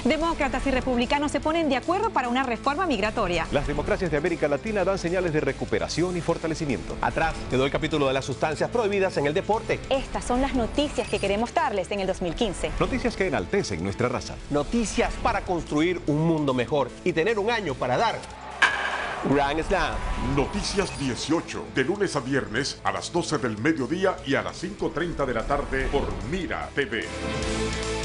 Demócratas y republicanos se ponen de acuerdo para una reforma migratoria. Las democracias de América Latina dan señales de recuperación y fortalecimiento. Atrás quedó el capítulo de las sustancias prohibidas en el deporte. Estas son las noticias que queremos darles en el 2015. Noticias que enaltecen nuestra raza. Noticias para construir un mundo mejor y tener un año para dar Grand Slam. Noticias 18, de lunes a viernes a las 12 del mediodía y a las 5:30 de la tarde por Mira TV.